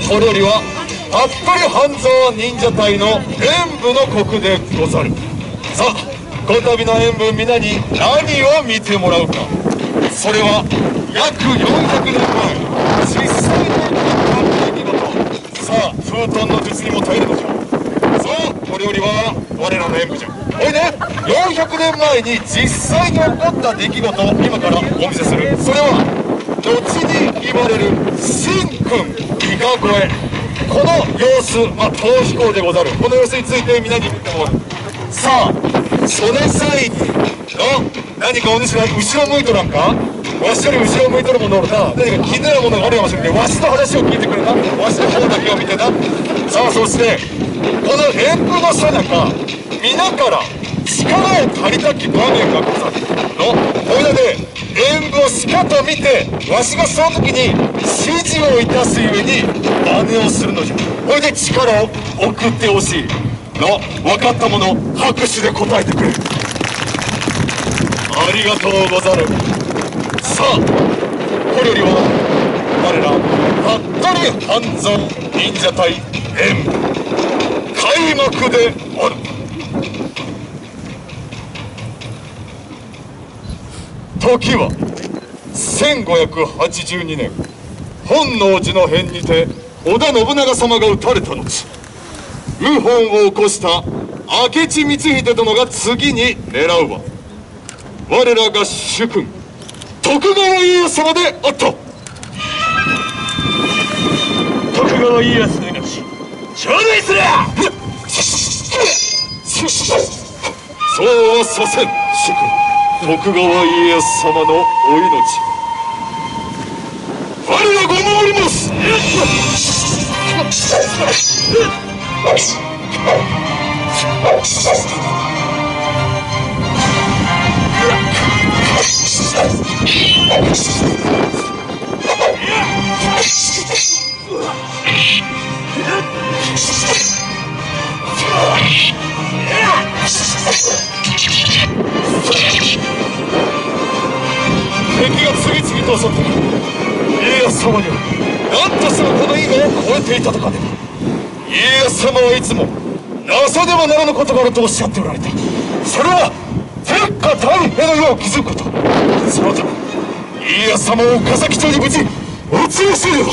これよりは服部半沢忍者隊の演武の刻でござる。さあこの度の演武、皆に何を見てもらうか。それは約400年前実際に起こった出来事。さあ風遁の術にも耐えるのじゃ。そう、これよりは我らの演武じゃ。おいで、400年前に実際に起こった出来事を今からお見せする。それは後に言われる神君伊賀越え、この様子、逃避行でござる。この様子について皆に見てもらう。さあその際に何かお主が後ろ向いとらんか。わしより後ろ向いとるものおるな。何か気になるものがあるかもしれない。わしの話を聞いてくれな。わしの方だけを見てな。さあそしてこの演武のさなか皆から力を借りたき場面がござるの。これで演武をしかと見て、わしがその時に指示をいたすゆえに真似をするのじゃ。これで力を送ってほしいの。分かった者拍手で答えてくれ。ありがとうござる。さあこれよりは我ら服部半蔵忍者隊演武開幕である。時は1582年、本能寺の変にて織田信長様が討たれた後、謀反を起こした明智光秀殿が次に狙うは我らが主君徳川家康様であった。 徳川家康の命頂戴する。 そうはさせん。主君徳川家康様のお命我らご守ります。敵が次々と襲ってくる。家康様には何としてもこの今を超えていたとかねば。家康様はいつもなさねばならぬことがあるとおっしゃっておられた。それは天下太平の世を築くこと。そのため家康様を岡崎町に無事お連れせねば。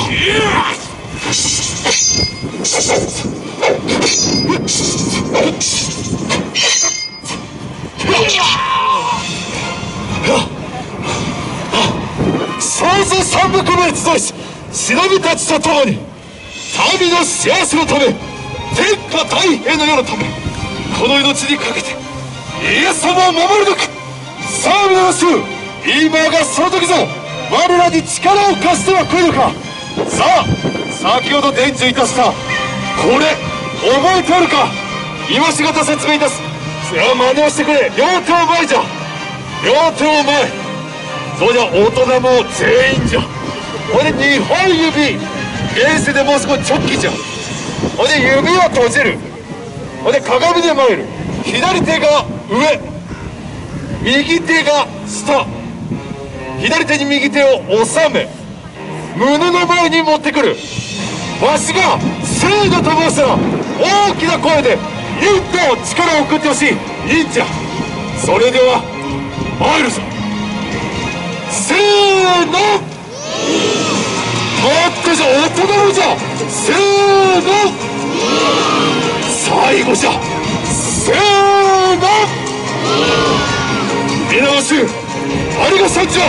総勢300名集いし忍びたちと共に民の幸せのため、天下太平の世のため、この命にかけて家康様を守るべく。さあ皆の衆、今がその時ぞ。我らに力を貸してはくれるか。さあ先ほど伝授いたしたこれ覚えておるか。今しがた説明いたす。真似をしてくれ。両手を前じゃ。両手を前。そうじゃ、大人も全員じゃ。これ2本指現世でもう少し直帰じゃ。ほんで指を閉じる。ほんで鏡で参る。左手が上、右手が下。左手に右手を収め胸の前に持ってくる。わしがせーのと申したら大きな声で忍と力を送ってほしい。忍者、それでは参るぞ。せーの。じゃ大人のじゃ。せーの。最後じゃ。せーの。皆の衆、ありがさんじゃ。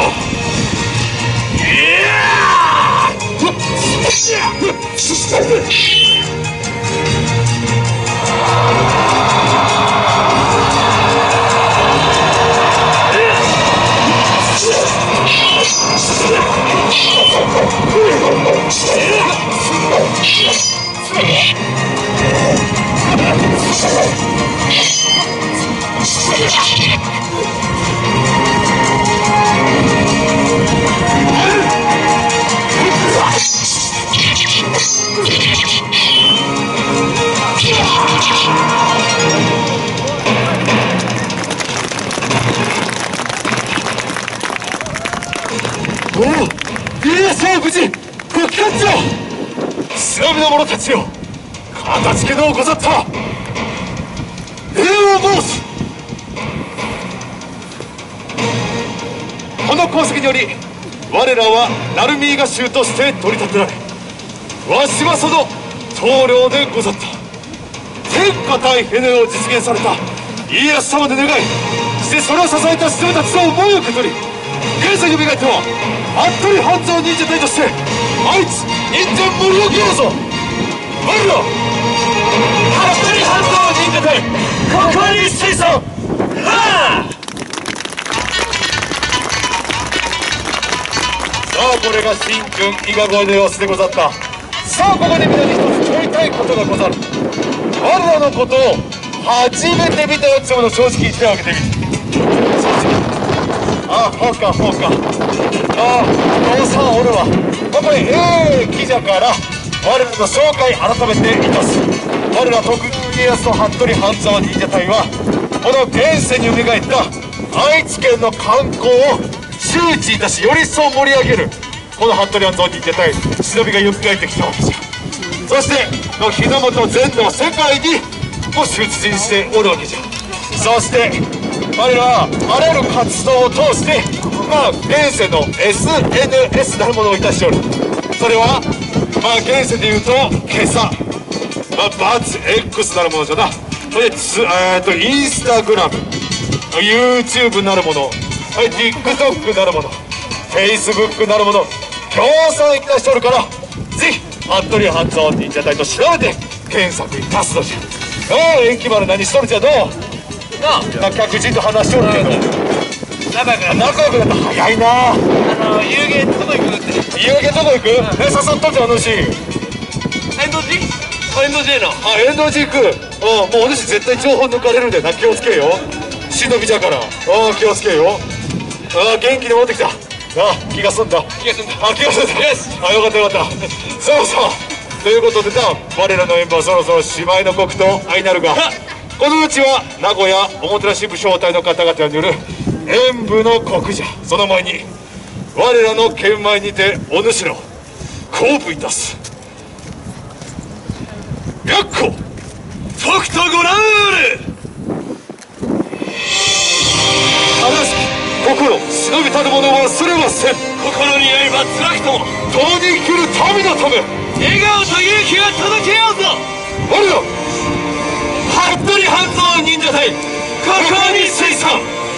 おお、家康は無事ご帰還じゃ。調べな者たちよ、かたじけのうござった。礼を申す。この功績により我らは鳴海が衆として取り立てられ、わしはその棟梁でござった。天下太平を実現された家康様で願い、してそれを支えた人たちの思いを受け取り、現在蘇っては服部半蔵忍者隊として愛知忍者森を行ぞ。我ら服部半蔵忍者隊ここに水産。はあ。さあ、これが新君伊賀越えの様子でござった。さあ、ここで皆に一つ問いたいことがござる。我らのことを初めて見たやつもの正直手を挙げてみる。ああ、ほうかほうか。ああ、父さんおるわ。これ記者から我らの紹介改めていたす。我ら徳川家康の服部半沢忍者隊はこの現世に蘇った愛知県の観光を周知いたし、より一層盛り上げるこの服部半沢忍者隊忍びが蘇ってきたわけじゃ。そして日の本全土世界にも出陣しておるわけじゃ。そして我らはあらゆる活動を通して現世の SNS なるものをいたしておる。それは現世でいうと今朝バツ X なるものじゃな。それでインスタグラム、 YouTube なるもの、TikTok なるもの、 Facebook なるもの、協賛いたしておるから、ぜひ服部半蔵忍者隊と調べて検索いたすのじゃ。延期丸何しとるじゃどうな。客人と話しとるけど仲良くなったら早いな。 有限どこ行くって。 有限どこ行く？誘っとってお主。 遠藤寺の。 遠藤寺行く。もうお主絶対情報抜かれるんだよな。気をつけよ。忍びじゃから。気をつけよ。元気に戻ってきた。気が済んだ。気が済んだ。よかったよかった。そうそう。ということで我らのメンバーそろそろ芝居の刻と相なるが、このうちは名古屋おもてなし部招待の方々による演舞の刻じゃ。その前に我らの剣前にてお主の交付いたす。白虎とくとご覧あれ。正しき心忍びたる者は忘れません。 心に刃辛くとも共に生きる民のため笑顔と勇気を届けようぞ。 我ら服部半蔵忍者隊ここに水産。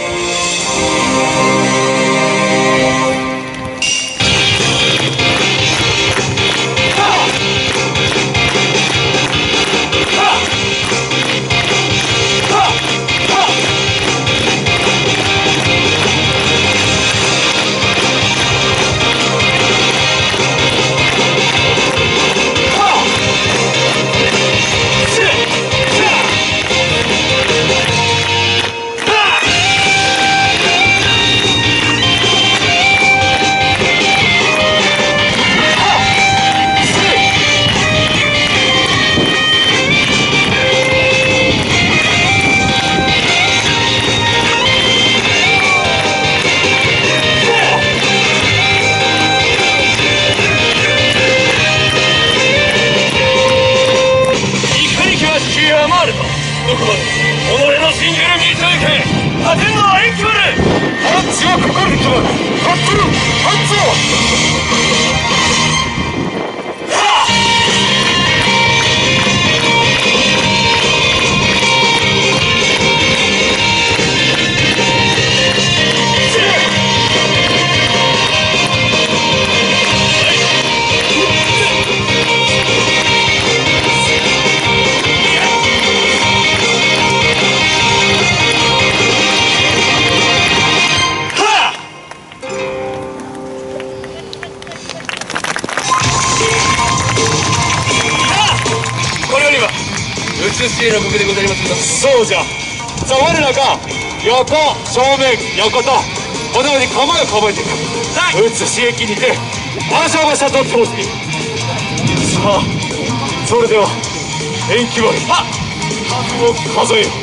そうじゃ。さあ我らが横正面横とこのように構えを構えていく。打つ刺激にてバシャバシャと通していく。さあそれでは延期割りを数えよ。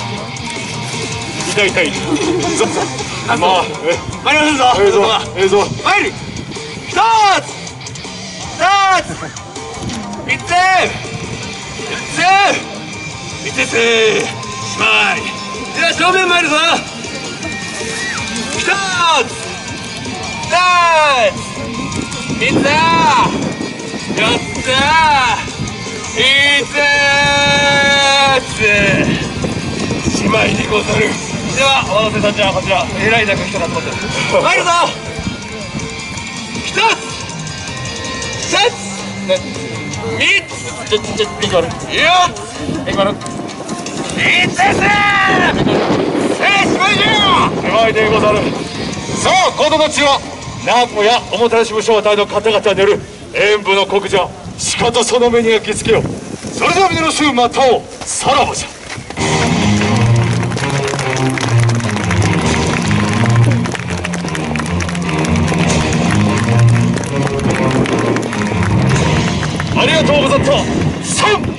痛い痛い。まあ参りますぞ。 映像参る。一つ二つ三つ5つしまい。では正面参るぞ。1つ2つ3つ4つ5つしまいでござる。ではお待たせさんじゃこちら偉いなく人が集まってる。参るぞ。1つ2つ3つ4つ5つしまいでござる。さあこの後は名古屋おもてなし武将隊の方々による演武の国じゃ。しかとその目に焼き付けよう。それでは皆の衆またおう。さらばじゃ。ありがとうござった。3